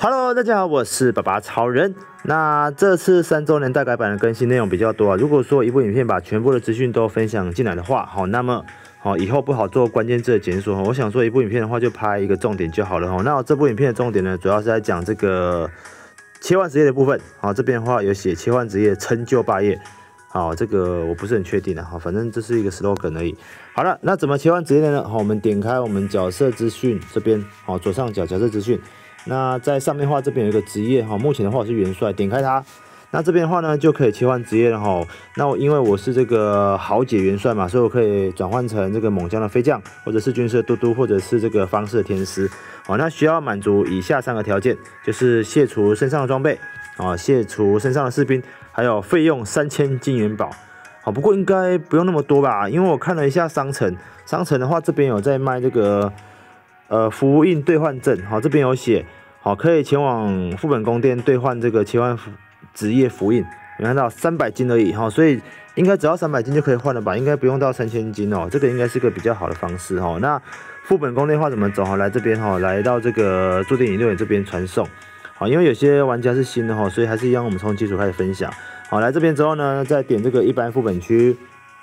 Hello， 大家好，我是爸爸超人。那这次3周年大改版的更新内容比较多啊。如果说一部影片把全部的资讯都分享进来的话，那么以后不好做关键字的检索。我想说一部影片的话就拍一个重点就好了。那这部影片的重点呢，主要是在讲这个切换职业的部分。这边的话有写切换职业成就霸业。这个我不是很确定啊。反正这是一个 slogan 而已。好了，那怎么切换职业呢？我们点开我们角色资讯这边，左上角角色资讯。那在上面的话，这边有一个职业目前的话我是元帅，点开它，那这边的话呢就可以切换职业了哈。那因为我是这个豪杰元帅嘛，所以我可以转换成这个猛将的飞将，或者是军师的嘟嘟，或者是这个方式的天师。那需要满足以下3个条件，就是卸除身上的装备，卸除身上的士兵，还有费用3000金元宝。不过应该不用那么多吧，因为我看了一下商城的话，这边有在卖这个。符印兑换证，这边有写，可以前往副本宫殿兑换这个切换职业符印，你看到300金而已，所以应该只要300金就可以换了吧，应该不用到3000金哦，这个应该是个比较好的方式哦。那副本宫殿的话怎么走？来这边来到这个驻地引流点这边传送，因为有些玩家是新的所以还是一样，我们从基础开始分享。来这边之后呢，再点这个一般副本区。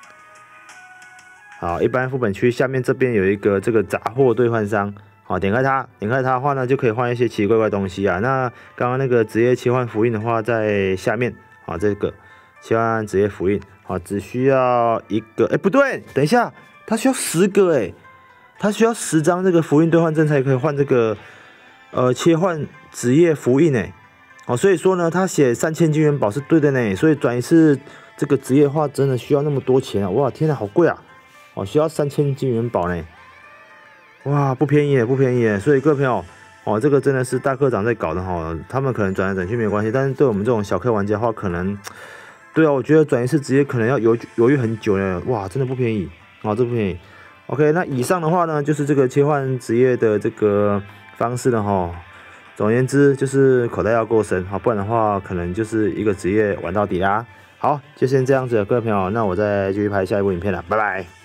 一般副本区下面这边有一个这个杂货兑换商，点开它的话呢，就可以换一些奇奇怪怪东西啊。那刚刚那个职业切换符印的话，在下面，这个切换职业符印，只需要1个，不对，等一下，它需要10个，它需要10张这个符印兑换证才可以换这个切换职业符印，所以说呢，他写3000金元宝是对的呢，所以转一次这个职业的话，真的需要那么多钱啊！哇，天哪，好贵啊！需要3000金元宝呢，哇，不便宜耶！所以各位朋友，这个真的是大科长在搞的他们可能转来转去没有关系，但是对我们这种小氪玩家的话，可能，对啊，我觉得转一次职业可能要犹豫很久呢，哇，真的不便宜，这不便宜。OK， 那以上的话呢，就是这个切换职业的这个方式了总而言之，就是口袋要够深不然的话，可能就是一个职业玩到底啦。好，就先这样子了，各位朋友，那我再继续拍下一部影片了，拜拜。